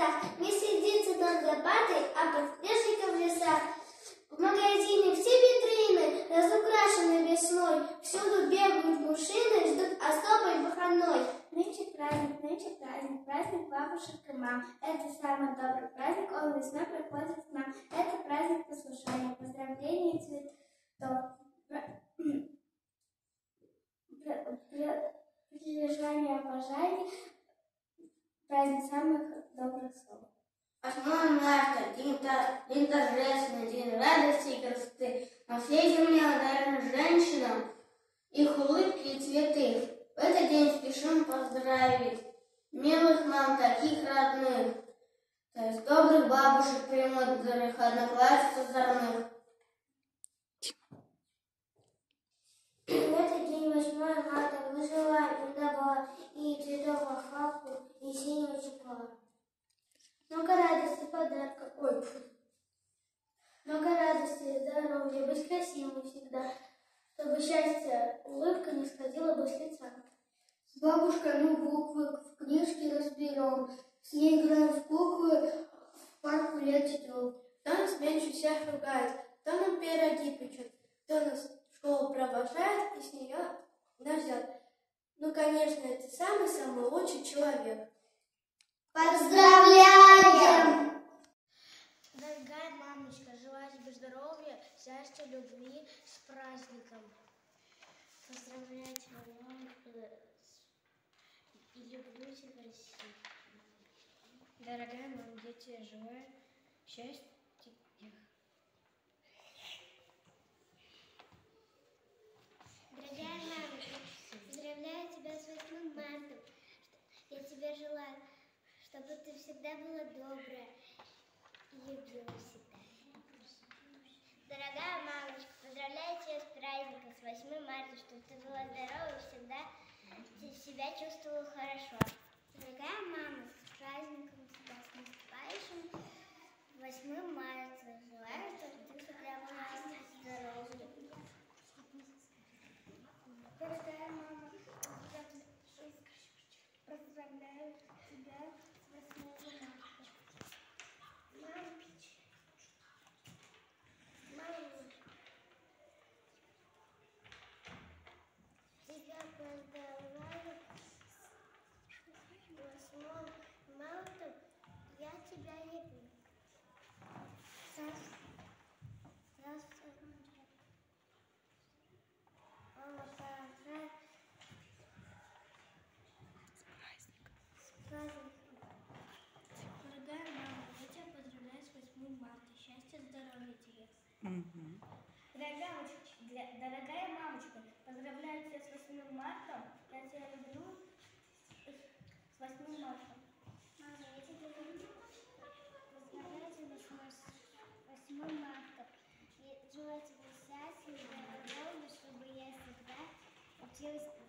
местах, не сидится тот за партой, а подснежником в лесах. В магазине все витрины разукрашены весной, всюду бегают мужчины, ждут особой выходной. Нынче праздник, праздник бабушек и мам. Это самый добрый праздник, он весной приходит к нам. Это праздник послушания, поздравления и цветов. Прилежание, обожание, праздник самых добрых слов. 8 марта, день торжественный, день радости и красоты. На всей земле наверное, женщинам их улыбки и цветы. В этот день спешим поздравить милых нам таких родных, то есть добрых бабушек премудрых, одноклассниц озорных. В этот день, 8 марта, мы желаем добра и цветов охапку, и синего тепла. Много радости, подарка, много радости и здоровья, быть красивым всегда, чтобы счастье, улыбка не сходила бы с лица. С бабушкой мы буквы в книжке разберем, с ней играем в куклы, в парку лет чтем. Кто нас меньше всех ругает, кто нам пироги печет, кто нас в школу провожает и с нее нас ждет. Ну, конечно, это самый-самый лучший человек. Поздравляем! Дорогая мамочка, желаю тебе здоровья, счастья, любви, с праздником. Поздравляю тебя, мамочка, и люблю тебя сильно. Дорогая мама, я тебе желаю счастья. Дорогая мамочка, поздравляю тебя с 8 марта. Я тебе желаю, чтобы ты всегда была добрая и любила всегда. Дорогая мамочка, поздравляю тебя с праздником, с 8 марта, чтобы ты была здорова и всегда себя чувствовала хорошо. Дорогая мама, с праздником тебя, с наступающим 8 марта. Желаю, чтобы ты всегда была здорова. Дорогая мама, поздравляю тебя с 8 марта. Мама, тебя поздравляю с 8 марта. Я тебя люблю. Мама, поздравляю. Дорогая мама, я тебя поздравляю с 8 марта. Счастья, здоровья тебе. Дорогая мамочка, поздравляю тебя с 8 марта. Я тебя люблю с 8 марта. Мама, я тебя люблю. Поздравляю тебя с 8 марта. Я желаю тебе счастья и здоровья, чтобы я всегда училась